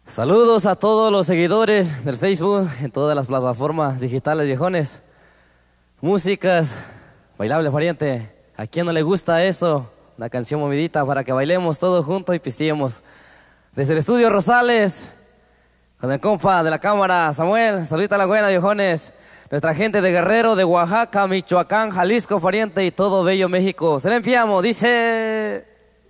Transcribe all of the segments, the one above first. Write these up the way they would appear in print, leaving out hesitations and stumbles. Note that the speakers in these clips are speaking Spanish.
Saludos a todos los seguidores del Facebook, en todas las plataformas digitales, viejones. Músicas, bailables, pariente. ¿A quién no le gusta eso? Una canción movidita para que bailemos todos juntos y pisteemos. Desde el estudio Rosales, con el compa de la cámara, Samuel. Saludita a la buena, viejones. Nuestra gente de Guerrero, de Oaxaca, Michoacán, Jalisco, pariente, y todo bello México. Se le enviamos, dice...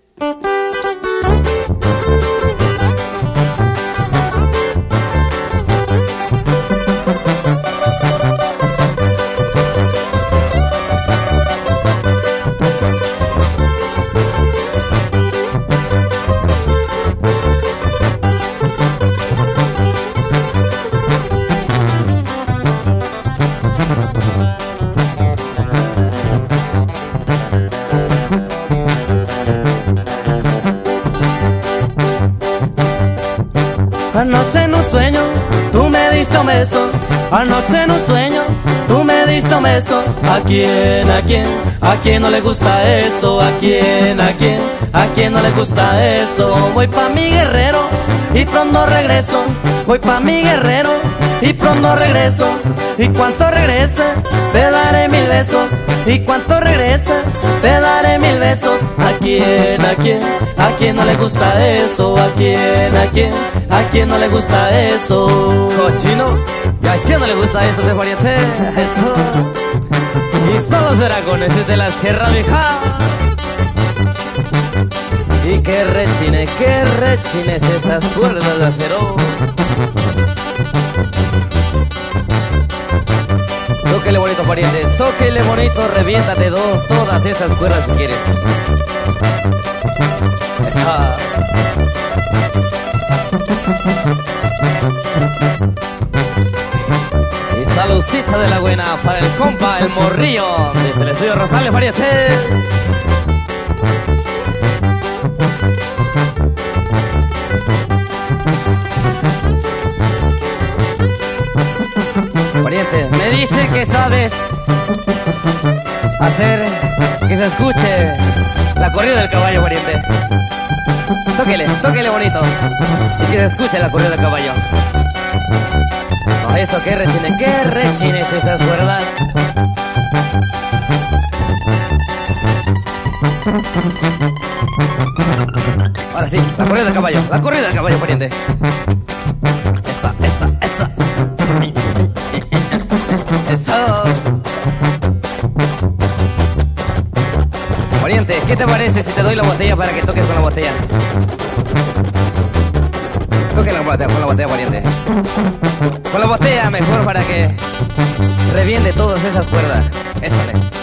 Anoche en un sueño, tú me diste un beso. Anoche en un sueño, tú me diste un beso. ¿A quién, a quién, a quién no le gusta eso? ¿A quién, a quién, a quién no le gusta eso? Voy pa' mi Guerrero y pronto regreso. Voy pa' mi Guerrero y pronto regreso. Y cuanto regrese, te daré 1000 besos. Y cuanto regrese, te daré 1000 besos. ¿A quién, a quién, a quién no le gusta eso? ¿A quién, a quién, a quién no le gusta eso? Cochino, ¿y a quién no le gusta eso de pariente? Eso. Y son los dragones de la Sierra Vieja. Y que rechines esas cuerdas de acero. Tóquele bonito, pariente, tóquele bonito, reviéntate todas esas cuerdas si quieres. Esa. Y saludcita de la buena para el compa, el morrillo, desde el estudio Rosales, pariente. Pariente, me dice que sabes hacer que se escuche la corrida del caballo, pariente. Tóquele bonito y que se escuche la corrida del caballo. Eso, que rechines esas cuerdas. Ahora sí, la corrida del caballo, pariente. Esa. Eso. Pariente, ¿qué te parece si te doy la botella para que toques con la botella? Toque con la botella, pariente. Con la botella mejor para que reviente todas esas cuerdas. Eso,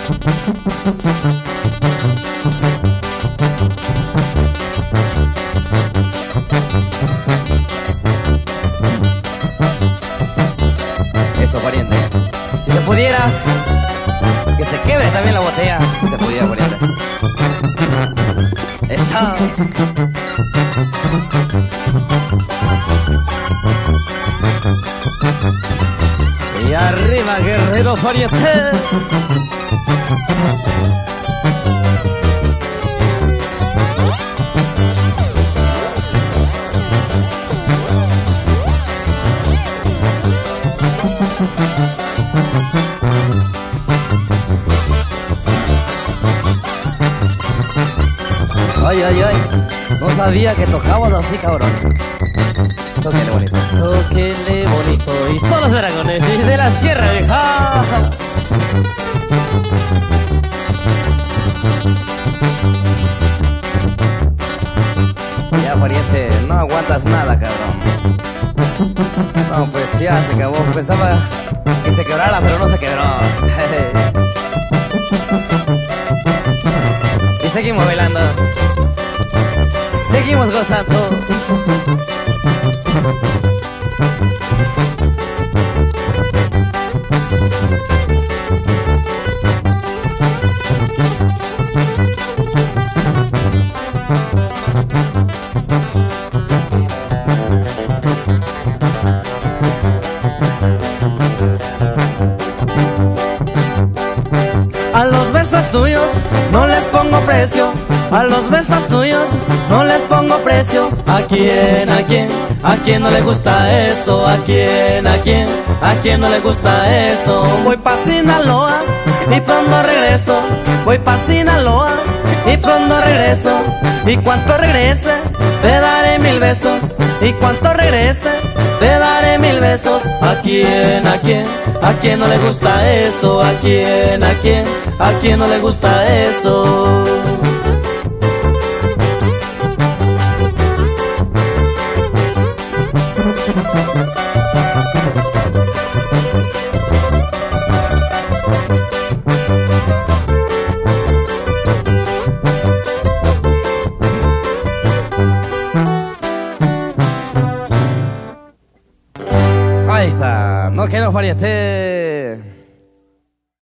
Eso, pariente. Si se pudiera, que se quebre también la botella. Si se pudiera, pariente. Esa. Y arriba, Guerrero, pariente. Ay, no sabía que tocabas así, cabrón. Tóquele bonito. Y son los dragones de la Sierra Vieja. Ya, pariente, no aguantas nada, cabrón. No, pues ya se acabó. Pensaba que se quebrara, pero no se quebró. Y seguimos bailando. Seguimos gozando. A los besos tuyos no les pongo precio. A los besos tuyos no les pongo precio. precio. ¿A quién, a quién, a quién no le gusta eso? ¿A quién, a quién, a quién no le gusta eso? Voy pa' Sinaloa y pronto regreso. Voy pa' Sinaloa y pronto regreso. Y cuanto regrese te daré 1000 besos. Y cuanto regrese te daré 1000 besos. ¿A quién, a quién, a quién no le gusta eso? ¿A quién, a quién, a quién no le gusta eso? Ahí está, no quiero pariente.